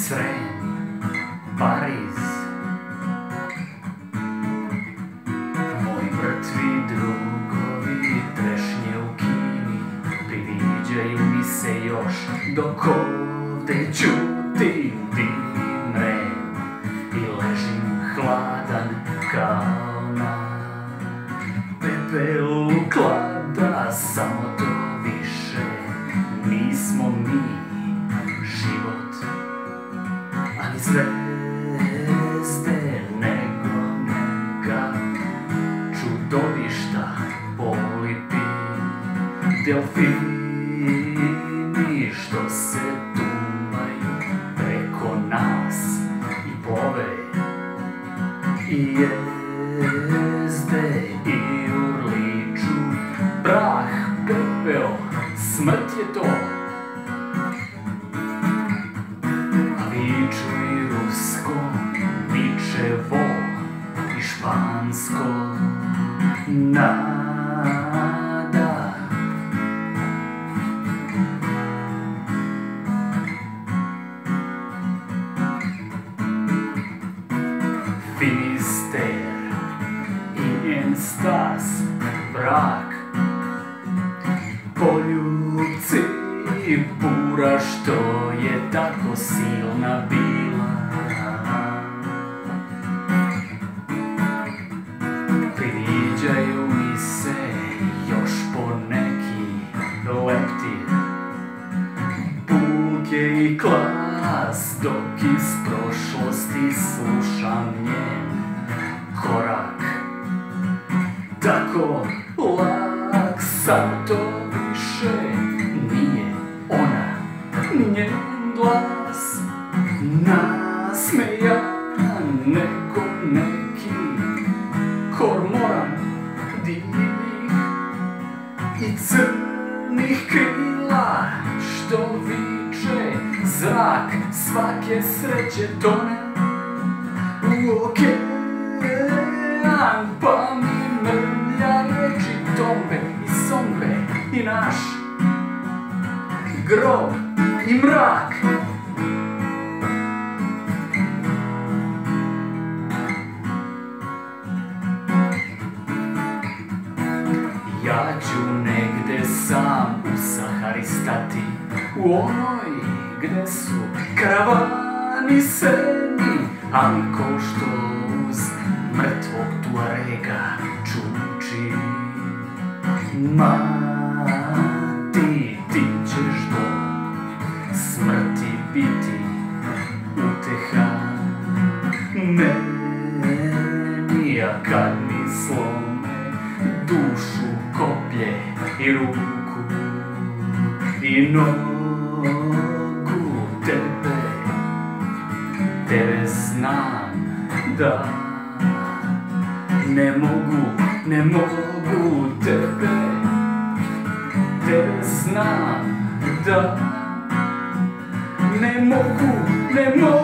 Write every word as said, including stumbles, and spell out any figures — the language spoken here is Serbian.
Srem, Pariz. Moji mrtvi drugovi, trešnje u Kini, priviđaju mi se još dok ovde ćutim, divim rem i ležim hladan kao na pepelu klada. Samo to više nismo mi, život, ani zvezde, nego neka čudovišta, polipi, delfini što se tumaju preko nas i plove i jezde i urliču. Prah, pepeo, smrt je to. Viču i rusko, vičevo i špansko, nada. Finister i njen stas, brak, poljubci i bura što je tako silna bila. Priviđaju mi se još poneki leptir, bulke i klas, dok iz prošlosti slušam njen korak. Tako lak, sad to više nije ona, njen glas nasmejan nego neki kormoran divnih i crnih krila što viče. Zrak svake sreće tone u okean, pa mi mrlja reči tombe i sombe i naš grob i mrak. Ja ću negde sam u Sahari stati, u onoj gde su karavani srednji, ali ko što uz mrtvog Tuarega čuči. Ma ti, ti ćeš do smrti biti uteha meni, a kad mi slome dušu koplje i ruku i nogu, tebe, tebe znam da ne mogu, ne mogu tebe, tebe znam da ne mogu, ne mogu.